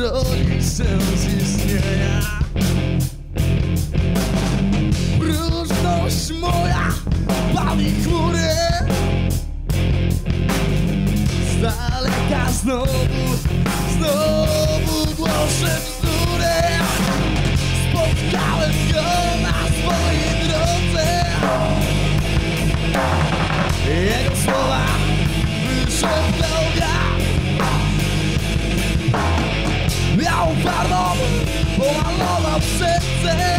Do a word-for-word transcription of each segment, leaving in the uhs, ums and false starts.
utroni sens istnienia. Próżność moja pali chmury. Z daleka znowu, znowu głoszę bzdury. Spotkałem go na swojej drodze. Jego słowa wyszeptał wiatr. Miał farbą, pomalował serce.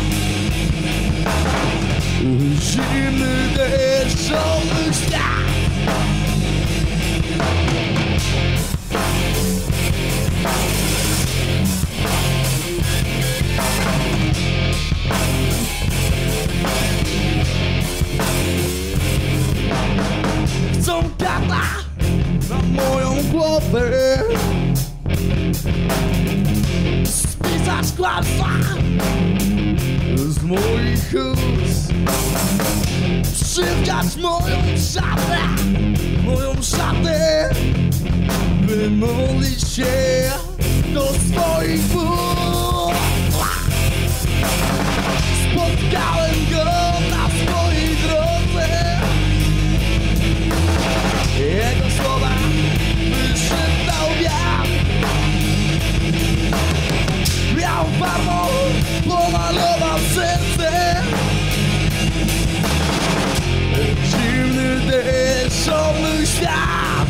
Zimny deszczowy świat. Chcą kata na moją głowę, spisać kłamstwa z moich ust, przywdziać moją szatę, moją szatę, by modlić się do swoich bóg. Spotkałem go na swojej drodze. Jego słowa wyszeptał wiatr. Miał farbą, pomalował serce. Zimny deszczowy świat.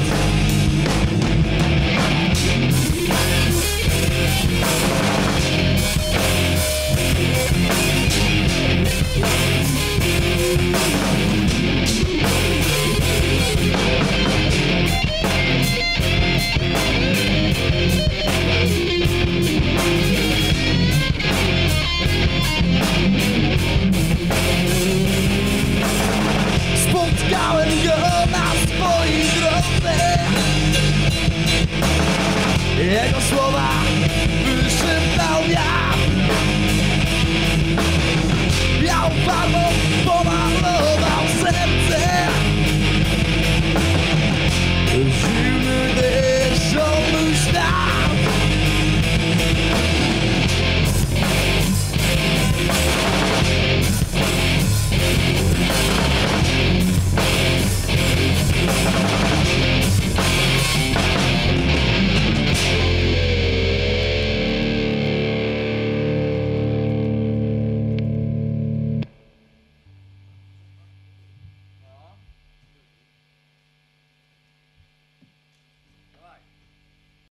Spotkałem go na swojej drodze. Jego słowa wyszeptał wiatr. Miał farbą